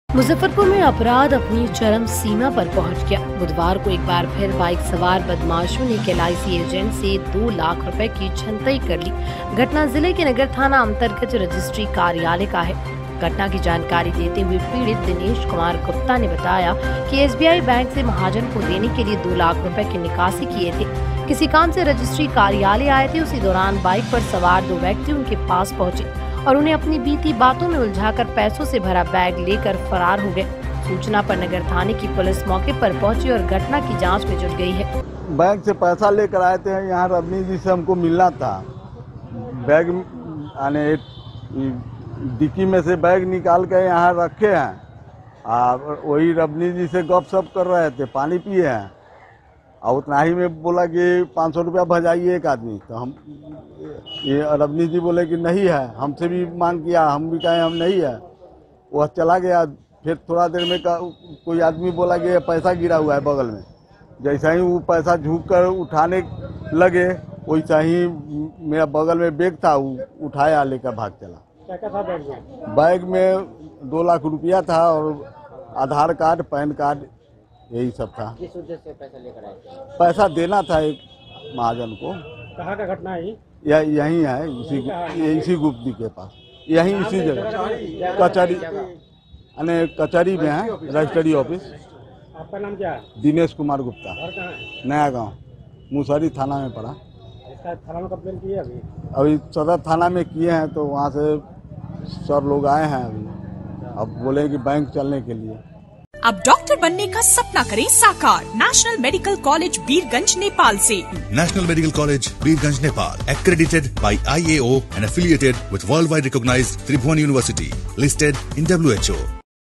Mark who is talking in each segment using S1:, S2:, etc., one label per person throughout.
S1: मुजफ्फरपुर में अपराध अपनी चरम सीमा पर पहुंच गया। बुधवार को एक बार फिर बाइक सवार बदमाशों ने LIC एजेंट से 2 लाख रुपए की छनतई कर ली। घटना जिले के नगर थाना अंतर्गत रजिस्ट्री कार्यालय का है। घटना की जानकारी देते हुए पीड़ित दिनेश कुमार गुप्ता ने बताया कि SBI बैंक से महाजन को देने के लिए 2 लाख रुपए की निकासी किए थे। किसी काम से रजिस्ट्री कार्यालय आए थे। उसी दौरान बाइक पर सवार 2 व्यक्ति उनके पास पहुंचे और उन्हें अपनी बीती बातों में उलझाकर पैसों से भरा बैग लेकर फरार हो गए। सूचना पर नगर थाने की पुलिस मौके पर पहुंची और घटना की जांच में जुट गई है।
S2: बैंक से पैसा लेकर आए थे, यहाँ रबनी जी से हमको मिलना था। बैग आने डिक्की में से बैग निकाल के यहाँ रखे हैं और वही रबनी जी से गपशप कर रहे थे, पानी पिए हैं और उतना ही में बोला कि 500 रुपया भजाइए एक आदमी। तो हम ये रबनी जी बोले कि नहीं है, हमसे भी मांग किया, हम भी कहे हम नहीं है। वह चला गया। फिर थोड़ा देर में कोई आदमी बोला कि पैसा गिरा हुआ है बगल में। जैसा ही वो पैसा झुक कर उठाने लगे वैसा ही मेरा बगल में बैग था, वो उठाया लेकर भाग चला।
S3: क्या था बैग में?
S2: बैग में 2 लाख रुपया था और आधार कार्ड, पैन कार्ड, यही सब था।
S3: किस उद्देश्य से पैसा लेकर आए थे?
S2: पैसा देना था एक महाजन को।
S3: कहाँ का घटना है?
S2: यही है, इसी गुप्ती के पास, यही इसी जगह कचहरी, कचहरी में है, रजिस्ट्री ऑफिस।
S3: आपका नाम क्या है?
S2: दिनेश कुमार गुप्ता।
S3: घर कहाँ है?
S2: नया गांव, मुसहरी थाना में पड़ा।
S3: इसका थाना में कंप्लेन की है
S2: अभी सदर थाना में किए हैं, तो वहाँ से सर लोग आए हैं अभी। अब बोले कि बैंक चलने के लिए।
S4: अब डॉक्टर बनने का सपना करें साकार national medical college Birgunj Nepal से।
S5: National Medical College, Birganj, Nepal, accredited by IAO and affiliated with worldwide recognized Tribhuvan University, listed in WHO.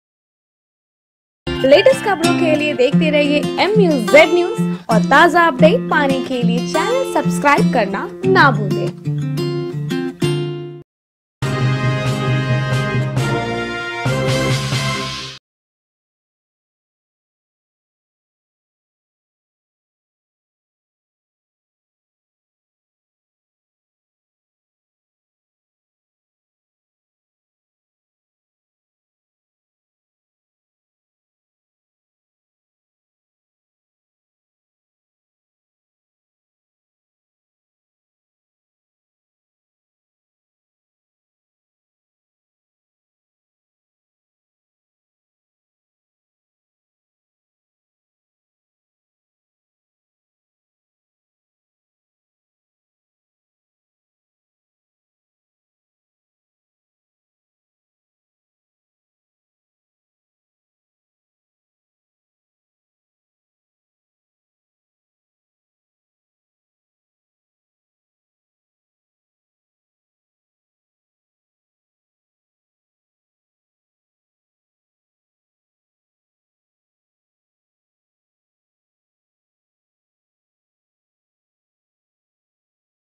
S6: Latest खबरों के लिए देखते रहिए MUZ न्यूज और ताज़ा अपडेट पाने के लिए चैनल सब्सक्राइब करना ना भूलें।